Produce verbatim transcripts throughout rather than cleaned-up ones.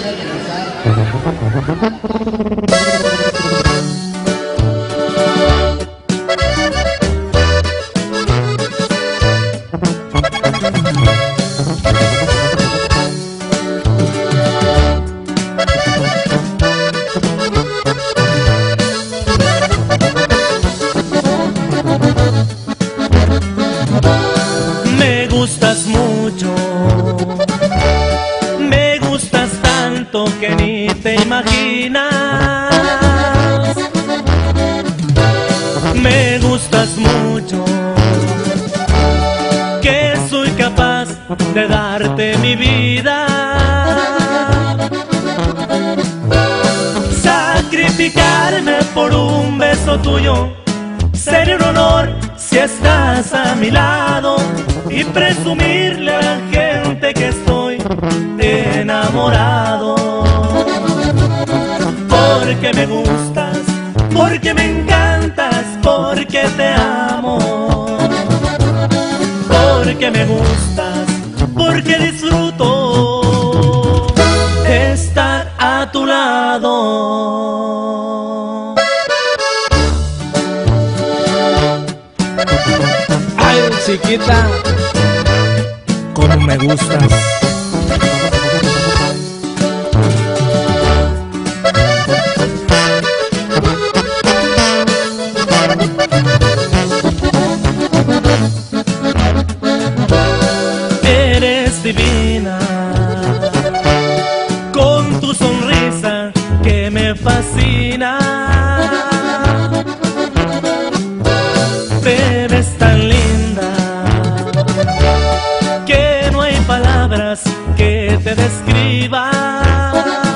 Me gustas mucho, me gustas tanto que ni te imaginas. Me gustas mucho, que soy capaz de darte mi vida. Sacrificarme por un beso tuyo sería un honor si estás a mi lado, y presumirle a la gente que estoy enamorado. Porque me gustas, porque me encantas, porque te amo. Porque me gustas, porque disfruto estar a tu lado. Ay, chiquita, cómo me gustas. Eres divina, con tu sonrisa que me fascina. Te ves tan linda que no hay palabras que te describan.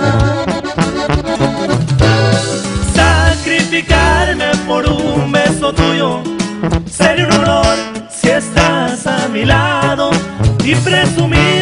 Sacrificarme por un beso tuyo sería un honor si estás a mi lado, y presumir